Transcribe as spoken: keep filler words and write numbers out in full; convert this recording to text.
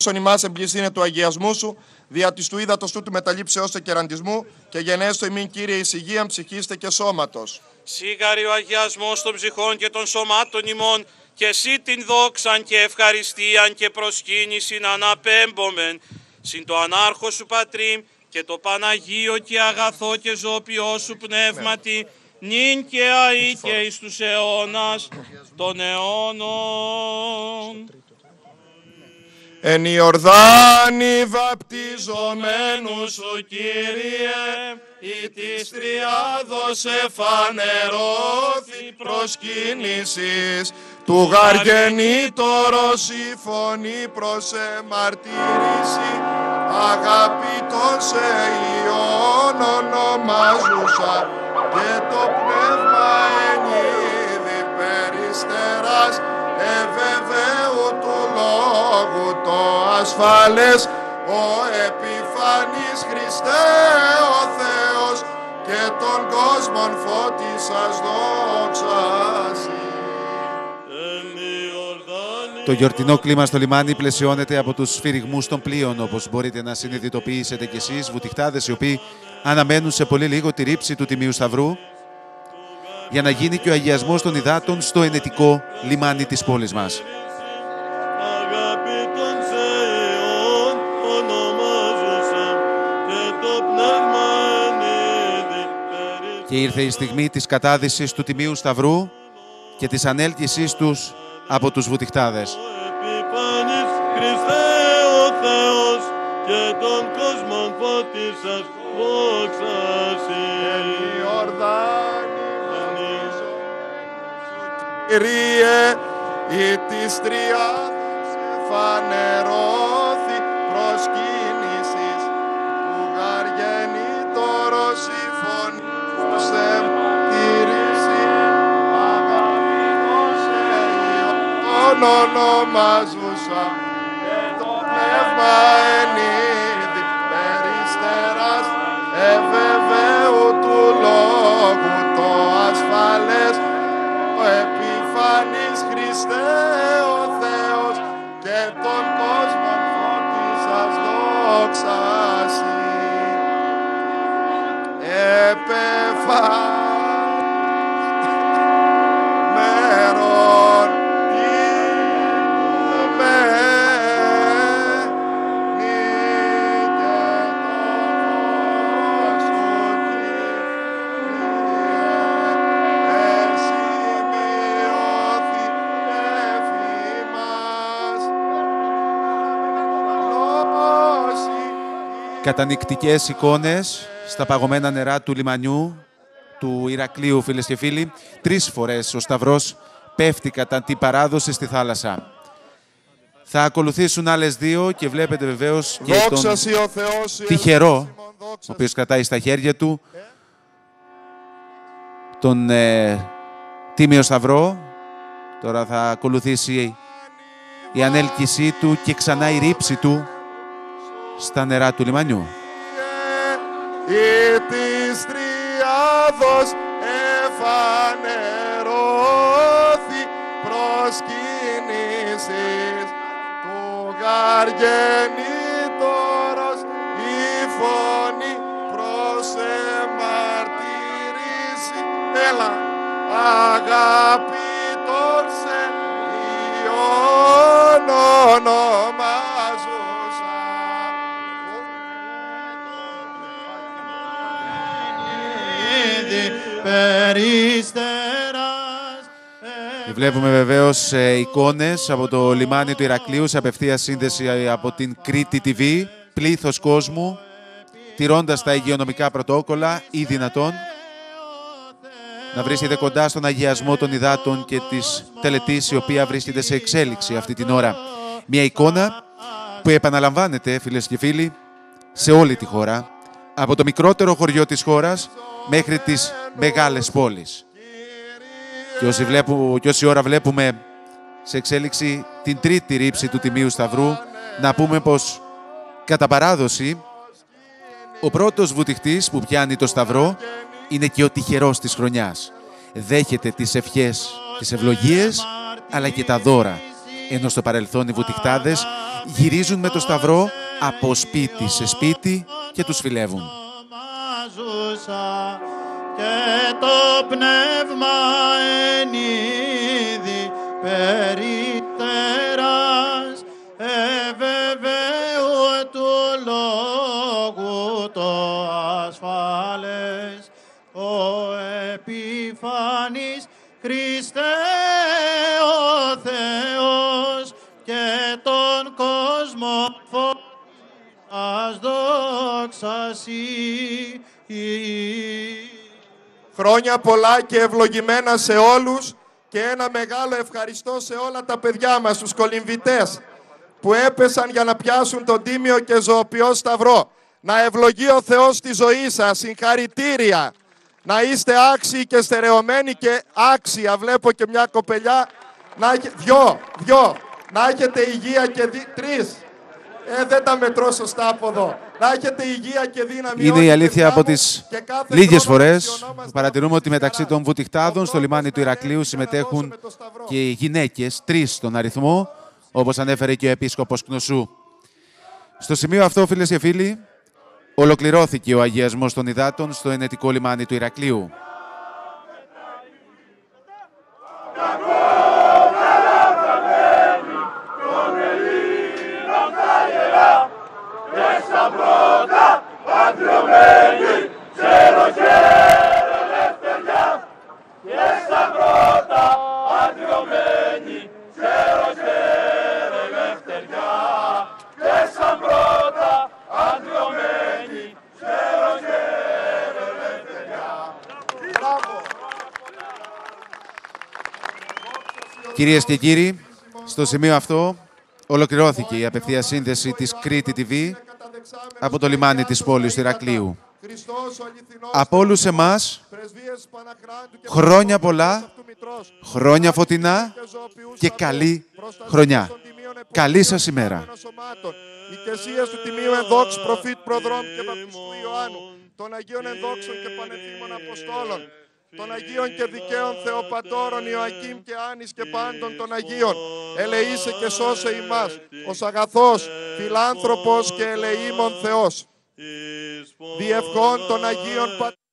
δόξον ημάς εμπλησύνε του αγιασμού σου, δια της του ύδατος του μεταλήψεως και κεραντισμού, και γενέστο ημίν Κύριε εις υγείαν ψυχήστε και σώματος. Σίγαρη ο αγιασμός των ψυχών και των σωμάτων ημών, και εσύ την δόξαν και ευχαριστίαν και προσκύνησιν αναπέμπομεν, συν το ανάρχο σου Πατρίμ και το Παναγίο και αγαθό και ζωοποιό σου πνεύματι, νυν και αεί και εις τους αιώνας των αιώνων. Εν Ιορδάνη βαπτιζομένου σου Κύριε, η της Τριάδος εφανερώθη προσκύνησης, του γαργενήτωρος η φωνή προς εμαρτύρηση, αγαπητός σε Υιόν ονομάζουσα, και το πνεύμα εν είδη περιστεράς, εβεβαίου του λόγου το ασφάλες, ο επιφανής Χριστέ ο Θεός, και τον κόσμον φώτισας δόξασι. Το γιορτινό κλίμα στο λιμάνι πλαισιώνεται από τους σφυριγμούς των πλοίων, όπως μπορείτε να συνειδητοποιήσετε κι εσείς, βουτυχτάδες οι οποίοι αναμένουν σε πολύ λίγο τη ρήψη του Τιμίου Σταυρού, για να γίνει και ο αγιασμός των υδάτων στο ενετικό λιμάνι της πόλης μας. Και ήρθε η στιγμή της κατάδυσης του Τιμίου Σταυρού και της ανέλκυσής τους από τους βουτυχτάδες. Επιφανής Χριστέ ο Θεός, και τον κόσμον φώτισας δόξασι. Κύριε, η της Τριάδος εφανερώθη προσκύνησης, του γαργενήτωρος η φωνή τους εμαρτύρηση, αγαπητός σε Υιόν ονομάζουσα, και το πνεύμα εν είδη περιστεράς, εβεβαίου του λόγου το ασφαλές, ο επιφανής Χριστέ ο Θεός, και τον κόσμο φώτισας δόξασι. Επεφανής μέρον Κατανυκτικές εικόνες στα παγωμένα νερά του λιμανιού του Ηρακλείου, φίλες και φίλοι. Τρεις φορές ο Σταυρός πέφτει κατά την παράδοση στη θάλασσα. Θα ακολουθήσουν άλλες δύο και βλέπετε βεβαίως και τον τυχερό, ο οποίος κρατάει στα χέρια του τον ε, Τίμιο Σταυρό. Τώρα θα ακολουθήσει η ανέλκυσή του και ξανά η ρήψη του στα νερά του λιμανιού. Η της Τριάδος εφανερώθη προσκύνησης, του γαργενήτωρος η φωνή προς εμαρτύρηση, έλα αγαπητός σε Υιόν ονομάζουσα. Βλέπουμε βεβαίως ε, εικόνες από το λιμάνι του Ηρακλείου σε απευθεία σύνδεση από την Κρήτη τι βι. Πλήθος κόσμου, τηρώντας τα υγειονομικά πρωτόκολλα ή δυνατόν να βρίσκεται κοντά στον αγιασμό των υδάτων και της τελετής, η οποία βρίσκεται σε εξέλιξη αυτή την ώρα. Μια εικόνα που επαναλαμβάνεται, φίλες και φίλοι, σε όλη τη χώρα, από το μικρότερο χωριό της χώρας μέχρι τις μεγάλες πόλεις. Και όση, βλέπου, και όση ώρα βλέπουμε σε εξέλιξη την τρίτη ρήψη του Τιμίου Σταυρού, να πούμε πως κατά παράδοση ο πρώτος βουτυχτής που πιάνει το Σταυρό είναι και ο τυχερός της χρονιάς. Δέχεται τις ευχές, τις ευλογίες, αλλά και τα δώρα. Ενώ στο παρελθόν οι βουτυχτάδες γυρίζουν με το σταυρό από σπίτι σε σπίτι και τους φιλεύουν. Και το πνεύμα εν είδη περιτέρας, εβεβαίου του λόγου το ασφάλες, ο επιφανής Χριστέ ο Θεός και τον κόσμο φωτάς δόξασι. Χρόνια πολλά και ευλογημένα σε όλους και ένα μεγάλο ευχαριστώ σε όλα τα παιδιά μας, τους κολυμβητές που έπεσαν για να πιάσουν τον τίμιο και ζωοποιό σταυρό. Να ευλογεί ο Θεός τη ζωή σας, συγχαρητήρια. Να είστε άξιοι και στερεωμένοι και άξια. Βλέπω και μια κοπελιά, να έχετε, δυο, δυο, να έχετε υγεία και δι... τρεις. Ε, δεν τα μετρώ σωστά από εδώ. Να έχετε υγεία και δύναμη. Είναι η αλήθεια από τις λίγες φορές που παρατηρούμε ότι μεταξύ των βουτυχτάδων στο λιμάνι του Ηρακλείου συμμετέχουν και οι γυναίκες, τρεις στον αριθμό, όπως ανέφερε και ο Επίσκοπος Κνωσού. Στο σημείο αυτό, φίλες και φίλοι, ολοκληρώθηκε ο αγιασμός των υδάτων στο ενετικό λιμάνι του Ηρακλείου. Κυρίες και κύριοι, στο σημείο αυτό ολοκληρώθηκε η απευθείας σύνδεση της Κρήτη τι βι από το λιμάνι της πόλης του Ηρακλείου. Από όλους εμάς, χρόνια πολλά, χρόνια φωτεινά και καλή χρονιά. Καλή σας ημέρα. Οι οικεσίες του Τιμίου Ενδόξου Προφήτ Προδρόμου και Βαπτιστού Ιωάννου, των Αγίων Ενδόξων και Πανεπίμων Αποστόλων, των Αγίων και Δικαίων Θεοπατώρων Ιωακήμ και Άνης και πάντων των Αγίων, ελεήσε και σώσε ημάς, ως αγαθός, φιλάνθρωπος και ελεήμων Θεός. Διευχών των Αγίων Πατέρων.